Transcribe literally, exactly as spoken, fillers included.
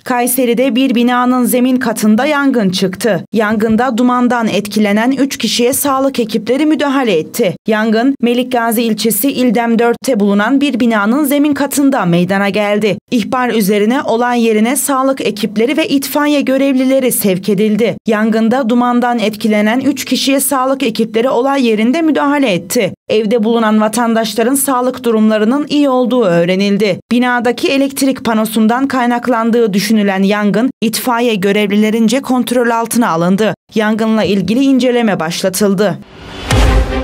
Kayseri'de bir binanın zemin katında yangın çıktı. Yangında dumandan etkilenen üç kişiye sağlık ekipleri müdahale etti. Yangın, Melikgazi ilçesi İldem dörtte bulunan bir binanın zemin katında meydana geldi. İhbar üzerine olay yerine sağlık ekipleri ve itfaiye görevlileri sevk edildi. Yangında dumandan etkilenen üç kişiye sağlık ekipleri olay yerinde müdahale etti. Evde bulunan vatandaşların sağlık durumlarının iyi olduğu öğrenildi. Binadaki elektrik panosundan kaynaklandığı düşünülen yangın itfaiye görevlilerince kontrol altına alındı. Yangınla ilgili inceleme başlatıldı.